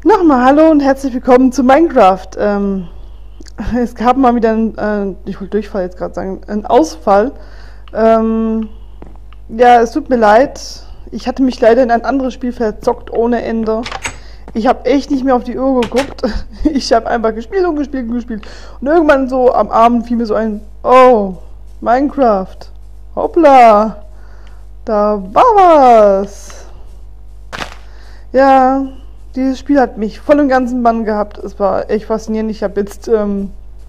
Nochmal hallo und herzlich willkommen zu Minecraft. Es gab mal wieder ich wollte Durchfall jetzt gerade sagen, einen Ausfall. Ja, es tut mir leid. Ich hatte mich leider in ein anderes Spiel verzockt ohne Ende. Ich habe echt nicht mehr auf die Uhr geguckt. Ich habe einfach gespielt und gespielt und gespielt. Und irgendwann so am Abend fiel mir so ein, oh, Minecraft. Hoppla. Da war was. Ja. Dieses Spiel hat mich voll im ganzen Bann gehabt. Es war echt faszinierend. Ich habe jetzt, ich habe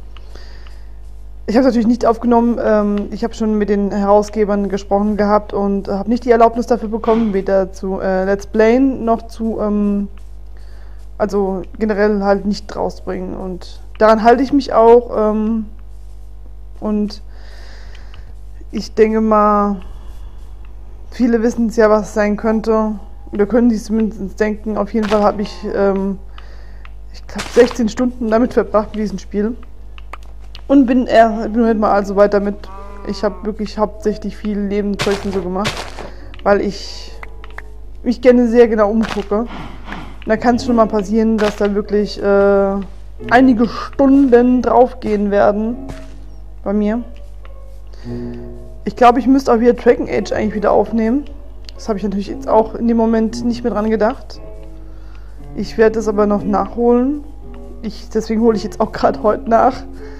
es natürlich nicht aufgenommen. Ich habe schon mit den Herausgebern gesprochen gehabt und habe nicht die Erlaubnis dafür bekommen, weder zu Let's Playen noch zu, also generell halt nicht rausbringen. Und daran halte ich mich auch. Und ich denke mal, viele wissen es ja, was es sein könnte. Oder können die zumindest denken. Auf jeden Fall habe ich glaube 16 Stunden damit verbracht mit diesem Spiel. Und bin heute mal also weiter mit. Ich habe wirklich hauptsächlich viel Nebenzeug und so gemacht, weil ich mich gerne sehr genau umgucke. Und da kann es schon mal passieren, dass da wirklich einige Stunden draufgehen werden bei mir. Ich glaube, ich müsste auch wieder Dragon Age eigentlich wieder aufnehmen. Das habe ich natürlich jetzt auch in dem Moment nicht mehr dran gedacht. Ich werde es aber noch nachholen. Deswegen hole ich jetzt auch gerade heute nach.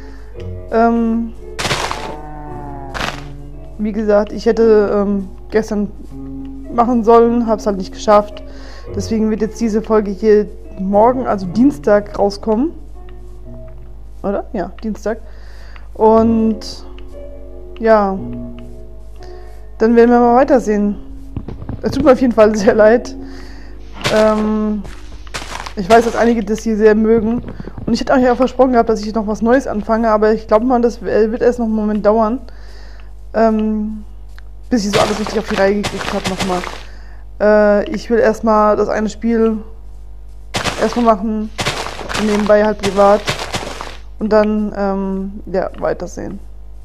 Wie gesagt, ich hätte gestern machen sollen, habe es halt nicht geschafft. Deswegen wird jetzt diese Folge hier morgen, also Dienstag, rauskommen. Oder? Ja, Dienstag. Und ja, dann werden wir mal weitersehen. Es tut mir auf jeden Fall sehr leid. Ich weiß, dass einige das hier sehr mögen. Und ich hätte euch ja versprochen gehabt, dass ich noch was Neues anfange, aber ich glaube mal, das wird erst noch einen Moment dauern. Bis ich so alles richtig auf die Reihe gekriegt habe nochmal. Ich will erstmal das eine Spiel erstmal machen. Und nebenbei halt privat. Und dann, ja, weitersehen.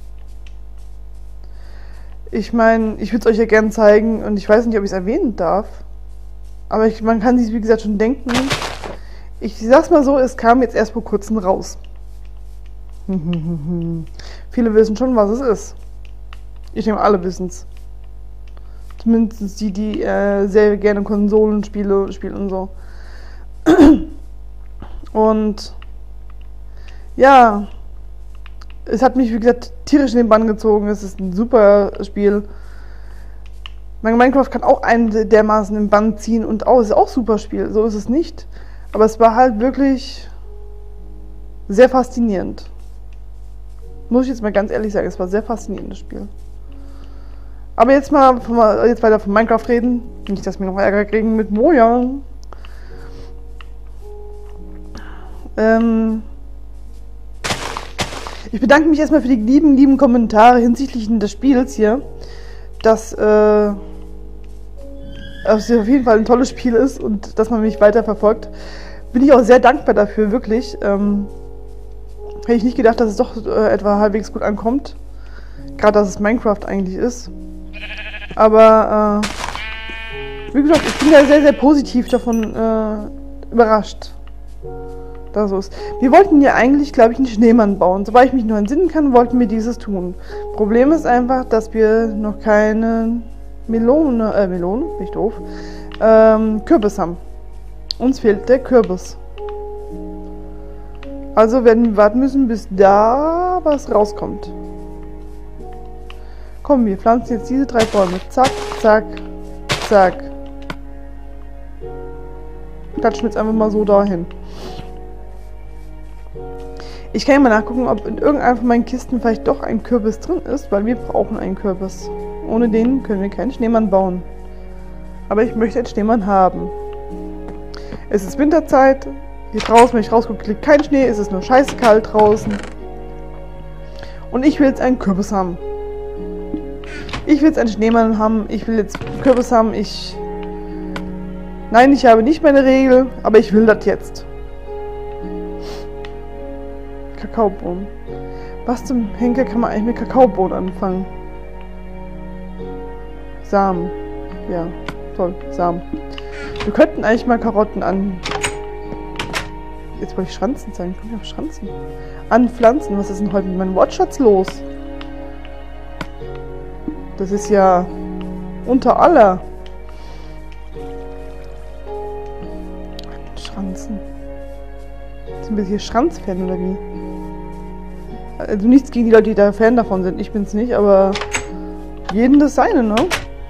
Ich meine, ich würde es euch ja gerne zeigen und ich weiß nicht, ob ich es erwähnen darf. Aber man kann sich, wie gesagt, schon denken. Ich sag's mal so, es kam jetzt erst vor kurzem raus. Viele wissen schon, was es ist. Ich denke, alle wissen es. Zumindest die sehr gerne Konsolenspiele spielen und so. Und ja, es hat mich, wie gesagt, tierisch in den Bann gezogen. Es ist ein super Spiel. Minecraft kann auch einen dermaßen im Bann ziehen und es ist auch ein super Spiel. So ist es nicht. Aber es war halt wirklich sehr faszinierend. Muss ich jetzt mal ganz ehrlich sagen, es war ein sehr faszinierendes Spiel. Aber jetzt weiter von Minecraft reden. Nicht, dass wir noch Ärger kriegen mit Mojang. Ich bedanke mich erstmal für die lieben Kommentare hinsichtlich des Spiels hier. Dass es auf jeden Fall ein tolles Spiel ist und dass man mich weiter verfolgt. Bin ich auch sehr dankbar dafür, wirklich. Hätte ich nicht gedacht, dass es doch etwa halbwegs gut ankommt. Gerade, dass es Minecraft eigentlich ist. Aber, wie gesagt, ich bin ja sehr positiv davon überrascht. Das so ist. Wir wollten ja eigentlich, glaube ich, einen Schneemann bauen. Soweit ich mich noch entsinnen kann, wollten wir dieses tun. Problem ist einfach, dass wir noch keine Melone, bin ich doof, Kürbis haben. Uns fehlt der Kürbis. Also werden wir warten müssen, bis da was rauskommt. Komm, wir pflanzen jetzt diese 3 Bäume. Zack, zack, zack. Klatschen jetzt einfach mal so dahin. Ich kann ja mal nachgucken, ob in irgendeiner von meinen Kisten vielleicht doch ein Kürbis drin ist, weil wir brauchen einen Kürbis. Ohne den können wir keinen Schneemann bauen. Aber ich möchte einen Schneemann haben. Es ist Winterzeit. Hier draußen, wenn ich rausgucke, liegt kein Schnee. Es ist nur scheiße kalt draußen. Und ich will jetzt einen Kürbis haben. Ich will jetzt einen Schneemann haben. Ich will jetzt einen Kürbis haben. Nein, ich habe nicht meine Regel, aber ich will das jetzt. Kakaobohnen. Was zum Henker kann man eigentlich mit Kakaobohnen anfangen? Samen. Ja, toll, Samen. Wir könnten eigentlich mal Karotten Jetzt wollte ich Schranzen zeigen. Komm auf Schranzen. Anpflanzen. Was ist denn heute mit meinem Wortschatz los? Das ist ja unter aller. Schranzen. Sind wir hier Schranzfan oder wie? Also nichts gegen die Leute, die da Fan davon sind. Ich bin's nicht, aber jeden das seine, ne?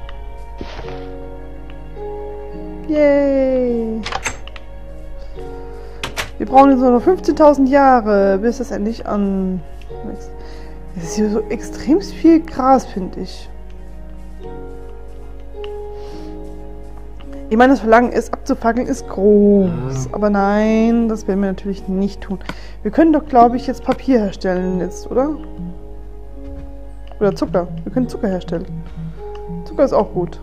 Yay! Wir brauchen jetzt nur noch 15.000 Jahre, bis das endlich an... Es ist hier so extrem viel Gras, finde ich. Ich meine, das Verlangen ist, abzufackeln, ist groß. Aber nein, das werden wir natürlich nicht tun. Wir können doch, glaube ich, jetzt Papier herstellen jetzt, oder? Oder Zucker. Wir können Zucker herstellen. Zucker ist auch gut.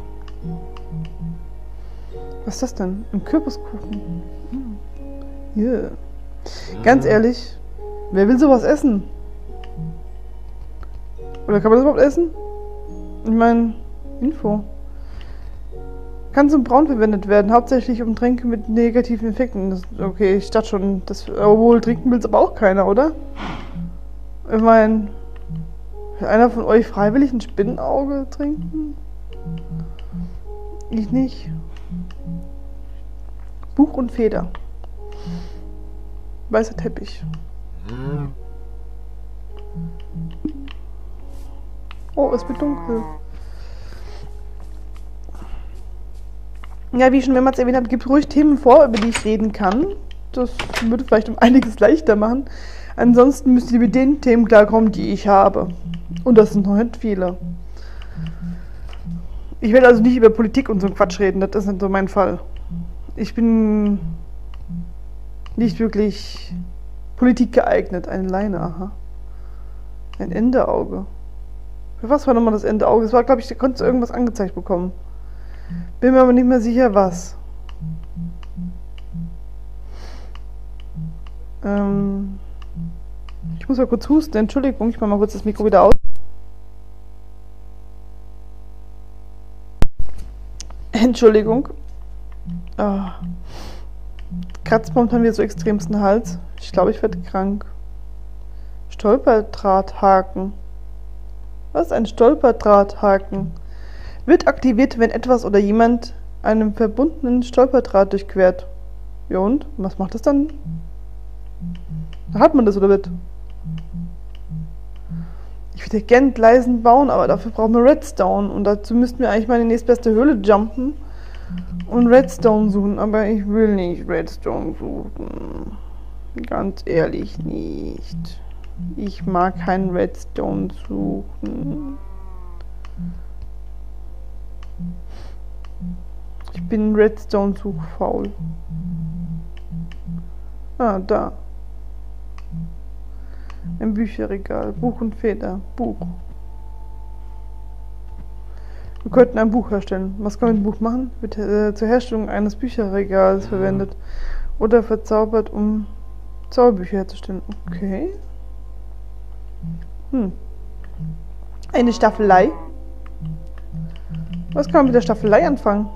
Was ist das denn? Ein Kürbiskuchen. Yeah. Ganz ehrlich, wer will sowas essen? Oder kann man das überhaupt essen? Ich meine, Info. Kann zum Brauen verwendet werden, hauptsächlich um Tränke mit negativen Effekten. Das, okay, ich dachte schon, das, obwohl trinken will es aber auch keiner, oder? Ich meine, will einer von euch freiwillig ein Spinnenauge trinken? Ich nicht. Buch und Feder. Weißer Teppich. Oh, es wird dunkel. Ja, wie ich schon mehrmals erwähnt habe, gibt ruhig Themen vor, über die ich reden kann. Das würde vielleicht um einiges leichter machen. Ansonsten müsst ihr mit den Themen klarkommen, die ich habe. Und das sind noch nicht viele. Ich werde also nicht über Politik und so einen Quatsch reden, das ist nicht so mein Fall. Ich bin nicht wirklich Politik geeignet. Eine Leine, aha. Ein Endeauge. Für was war nochmal das Endeauge? Das war, glaube ich, da konntest du irgendwas angezeigt bekommen. Bin mir aber nicht mehr sicher, was. Ich muss mal kurz husten. Entschuldigung, ich mache mal kurz das Mikro wieder aus. Entschuldigung. Oh. Kratzt momentan wieder so extremsten Hals. Ich glaube, ich werde krank. Stolperdrahthaken. Was ist ein Stolperdrahthaken? Wird aktiviert, wenn etwas oder jemand einen verbundenen Stolperdraht durchquert. Ja und? Was macht das dann? Da hat man das oder wird? Ich würde gerne Gleisen bauen, aber dafür brauchen wir Redstone. Und dazu müssten wir eigentlich mal in die nächstbeste Höhle jumpen und Redstone suchen. Aber ich will nicht Redstone suchen. Ganz ehrlich nicht. Ich mag keinen Redstone suchen. Ich bin Redstone-suchfaul. Ah, da. Ein Bücherregal. Buch und Feder. Buch. Wir könnten ein Buch herstellen. Was kann man mit dem Buch machen? Wird zur Herstellung eines Bücherregals verwendet. Oder verzaubert, um Zauberbücher herzustellen. Okay. Eine Staffelei. Was kann man mit der Staffelei anfangen?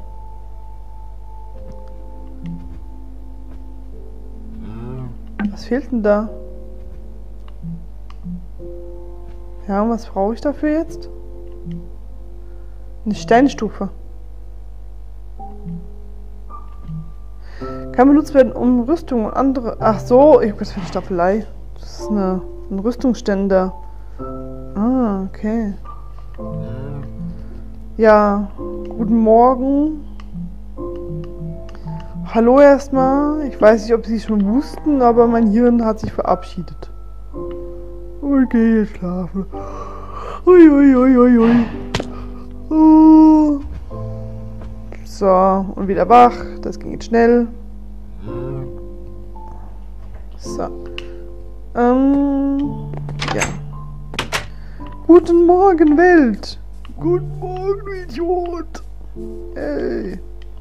Was fehlt denn da? Ja, und was brauche ich dafür jetzt? Eine Steinstufe. Kann benutzt werden, um Rüstung und andere... Ach so, ich habe gerade eine Staffelei. Das ist ein Rüstungsständer. Ah, okay. Ja, guten Morgen. Hallo erstmal. Ich weiß nicht, ob Sie schon wussten, aber mein Hirn hat sich verabschiedet. Ich gehe jetzt schlafen. Ui, ui, ui, ui, ui. Oh. So, und wieder wach. Das ging jetzt schnell. So. Ja. Guten Morgen, Welt. Guten Morgen, du Idiot. Ey.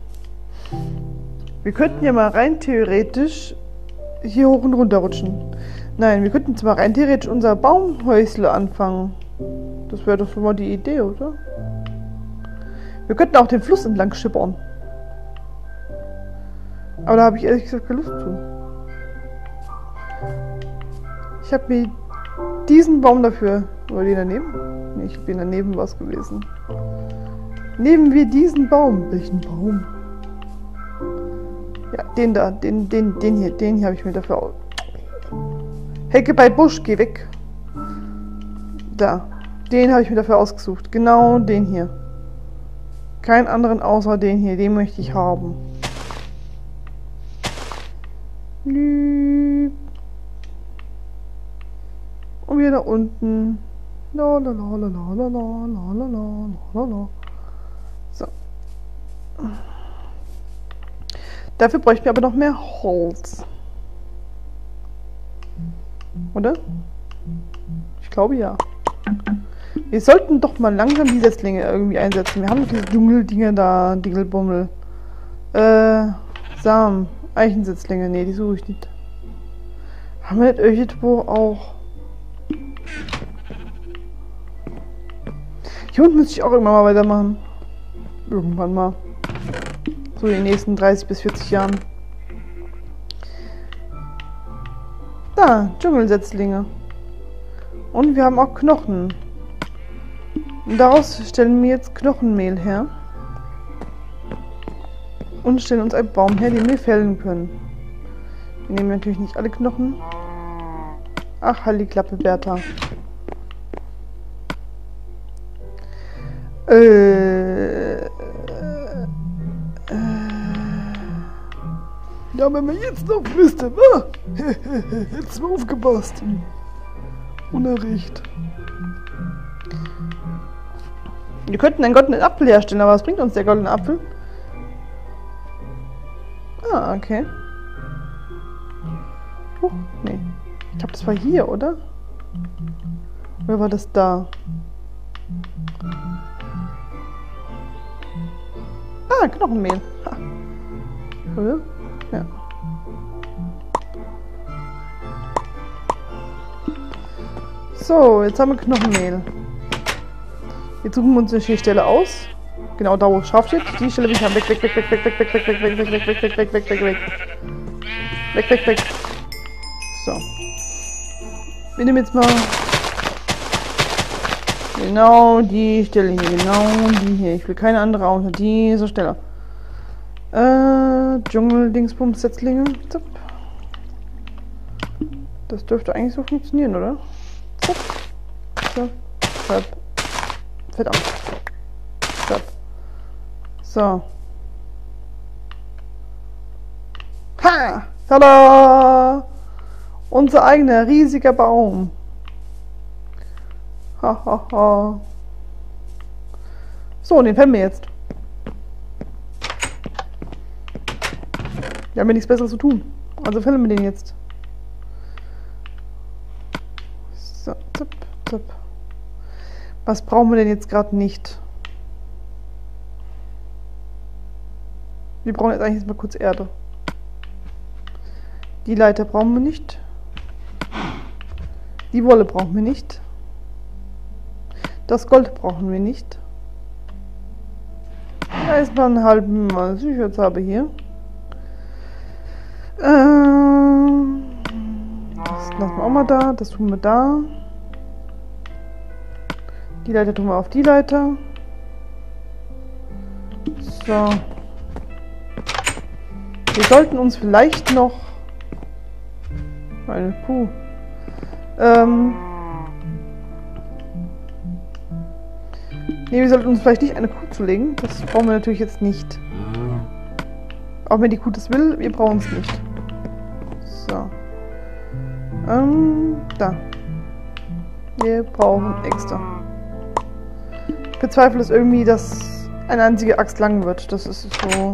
Wir könnten ja mal rein theoretisch hier hoch und runter rutschen. Nein, wir könnten jetzt mal rein theoretisch unser Baumhäusle anfangen. Das wäre doch schon mal die Idee, oder? Wir könnten auch den Fluss entlang schippern. Aber da habe ich ehrlich gesagt keine Lust zu. Ich habe mir diesen Baum dafür... Oder den daneben? Nee, ich bin daneben was gewesen. Nehmen wir diesen Baum. Welchen Baum? Ja, den da. Den hier habe ich mir dafür aus... Hecke bei Busch, geh weg. Da. Den habe ich mir dafür ausgesucht. Genau den hier. Keinen anderen außer den hier. Den möchte ich haben. Und wieder da unten. La la la la la la la la la la la. So. Dafür bräuchten wir aber noch mehr Holz. Oder? Ich glaube ja. Wir sollten doch mal langsam die Setzlinge irgendwie einsetzen. Wir haben diese Dschungeldinger da, Dingelbummel. Samen. Eichensetzlinge. Nee, die suche ich nicht. Haben wir nicht irgendwo auch... Hier unten müsste ich auch irgendwann mal weitermachen. Irgendwann mal. So in den nächsten 30 bis 40 Jahren. Da, Dschungelsetzlinge. Und wir haben auch Knochen. Und daraus stellen wir jetzt Knochenmehl her. Und stellen uns einen Baum her, den wir fällen können. Wir nehmen natürlich nicht alle Knochen. Ach, halt die Klappe, Bertha. Ja, wenn wir jetzt noch wüssten, jetzt mal aufgepasst. Unerricht. Wir könnten einen goldenen Apfel herstellen, aber was bringt uns der goldene Apfel? Ah, okay. Nee. Ich glaube, das war hier, oder? Oder war das da? Ah, Knochenmehl. Ha. Oder? Ja. So, jetzt haben wir Knochenmehl. Jetzt suchen wir uns eine Stelle aus. Genau da, wo es scharf steht. Die Stelle will ich haben. Weg, weg, weg, weg, weg, weg, weg, weg, weg, weg, weg, weg, weg, weg, weg, weg, weg, weg. Weg, weg, weg. So. Wir nehmen jetzt mal genau die Stelle hier. Genau die hier. Ich will keine andere außer diese Stelle. Dschungel-Dingsbums-Setzlinge. Das dürfte eigentlich so funktionieren, oder? Zack. So. Zack. Verdammt. Zack. So. Ha! Tada! Unser eigener riesiger Baum. Ha, ha, ha. So, den fällen wir jetzt. Wir haben ja nichts Besseres zu tun. Also fällen wir den jetzt. So, zapp, zapp. Was brauchen wir denn jetzt gerade nicht? Wir brauchen jetzt eigentlich mal kurz Erde. Die Leiter brauchen wir nicht. Die Wolle brauchen wir nicht. Das Gold brauchen wir nicht. Da ist mal einen halben Mal Sicherheitshabe hier. Das lassen wir auch mal da. Das tun wir da. Die Leiter tun wir auf die Leiter. So. Wir sollten uns vielleicht noch... Eine Kuh. Ne, wir sollten uns vielleicht nicht eine Kuh zulegen. Das brauchen wir natürlich jetzt nicht. Auch wenn die Kuh das will, wir brauchen es nicht. So. Da. Wir brauchen extra. Ich bezweifle es irgendwie, dass eine einzige Axt lang wird. Das ist so...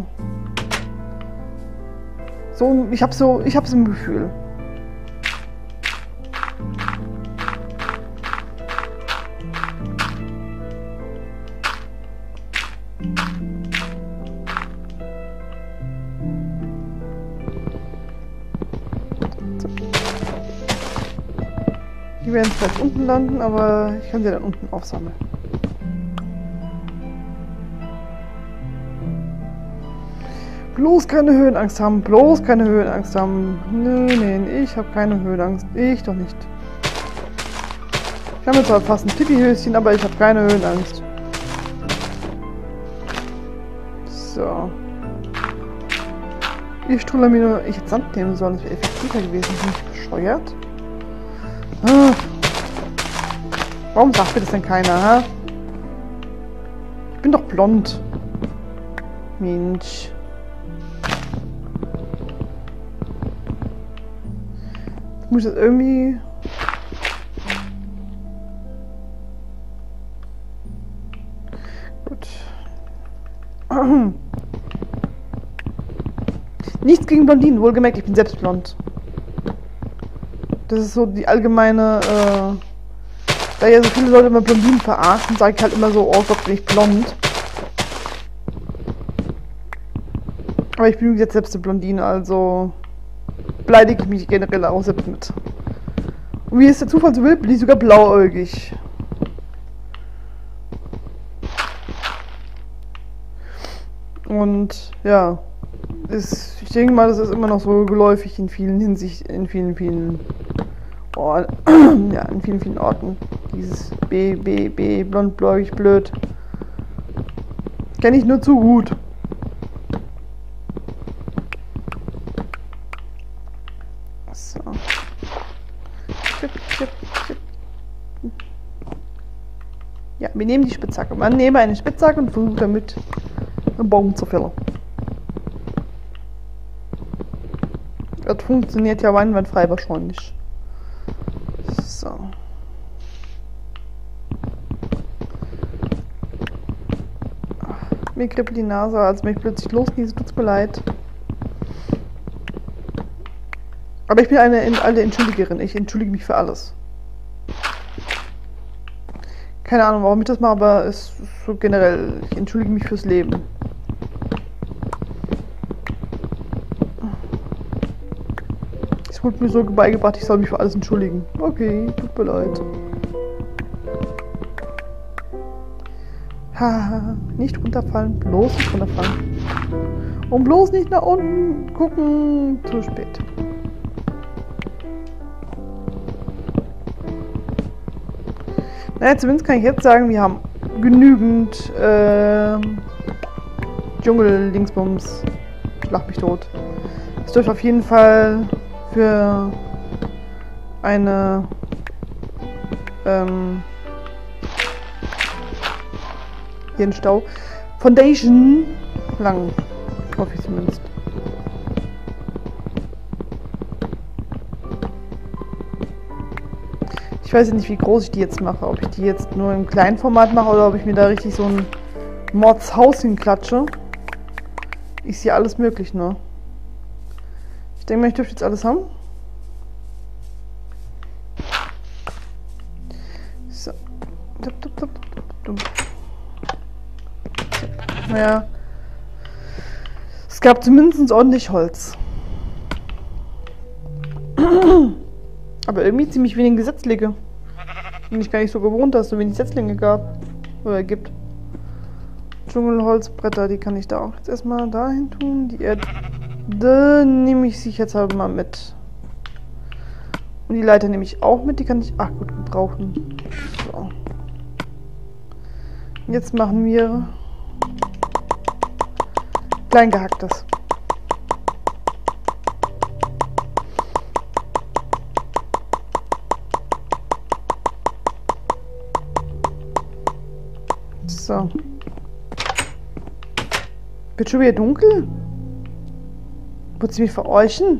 ich hab's im Gefühl. Die werden zwar jetzt unten landen, aber ich kann sie dann unten aufsammeln. Bloß keine Höhenangst haben, bloß keine Höhenangst haben. Nee, ich habe keine Höhenangst. Ich doch nicht. Ich habe zwar fast ein Pipi-Höschen, aber ich habe keine Höhenangst. So. Ich strulle mir nur... Ich hätte Sand nehmen sollen, das wäre effektiver gewesen. Bin ich bescheuert? Ah. Warum sagt mir das denn keiner, hä? Ich bin doch blond. Mensch. Ich muss das irgendwie... Gut. Nichts gegen Blondinen, wohlgemerkt, ich bin selbst blond. Das ist so die allgemeine, da ja so viele Leute immer Blondinen verarschen, sage ich halt immer so, oh Gott, bin ich blond. Aber ich bin jetzt selbst eine Blondine, also beleidige ich mich generell auch selbst mit. Und wie es der Zufall so will, bin ich sogar blauäugig. Und ja, ich denke mal, das ist immer noch so geläufig in vielen Hinsichten, in vielen Orten, ja, in vielen Orten. Dieses B, blond, bläugig, blöd. Kenne ich nur zu gut. So. Ja, wir nehmen die Spitzhacke. Man nehme eine Spitzhacke und versucht damit einen Baum zu fällen. Das funktioniert ja einwandfrei wahrscheinlich. So. Mir kribbelt die Nase, als mich plötzlich losgieße, tut's mir leid. Aber ich bin eine alte Entschuldigerin. Ich entschuldige mich für alles. Keine Ahnung, warum ich das mache, aber es ist so generell. Ich entschuldige mich fürs Leben. Es wurde mir so beigebracht, ich soll mich für alles entschuldigen. Okay, tut mir leid. Haha, nicht runterfallen, bloß nicht runterfallen. Und bloß nicht nach unten gucken, zu spät. Naja, zumindest kann ich jetzt sagen, wir haben genügend Dschungel-Dingsbums. Schlag mich tot. Es dürfte auf jeden Fall für eine hier ein Stau. Foundation lang. Hoffe ich zumindest. Ich weiß ja nicht, wie groß ich die jetzt mache. Ob ich die jetzt nur im kleinen Format mache oder ob ich mir da richtig so ein Mordshaus hinklatsche. Ist hier alles möglich, ne? Ich denke mal, ich dürfte jetzt alles haben. So. Naja. Es gab zumindest ordentlich Holz. Aber irgendwie ziemlich wenige Setzlinge. Bin ich gar nicht so gewohnt, dass es so wenig Setzlinge gab. Oder gibt. Dschungelholzbretter, die kann ich da auch jetzt erstmal dahin tun. Die Erde nehme ich sicherheitshalber mal mit. Und die Leiter nehme ich auch mit, die kann ich ach gut gebrauchen. So. Jetzt machen wir klein gehacktes. So. Wird schon wieder dunkel? Wollt ihr mich veräuschen?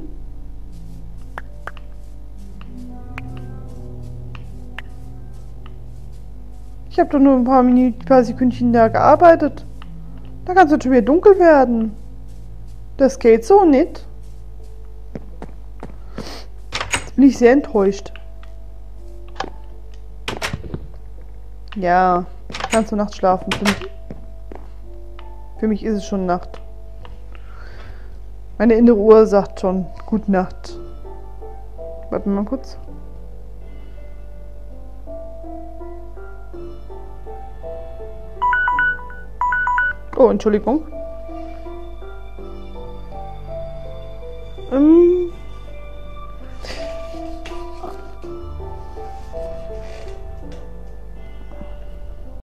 Ich habe doch nur ein paar Sekündchen da gearbeitet. Da kann es schon wieder dunkel werden. Das geht so nicht. Jetzt bin ich sehr enttäuscht. Ja, kannst du nachts schlafen. Für mich ist es schon Nacht. Meine innere Uhr sagt schon Gute Nacht. Warte mal kurz. Oh, Entschuldigung.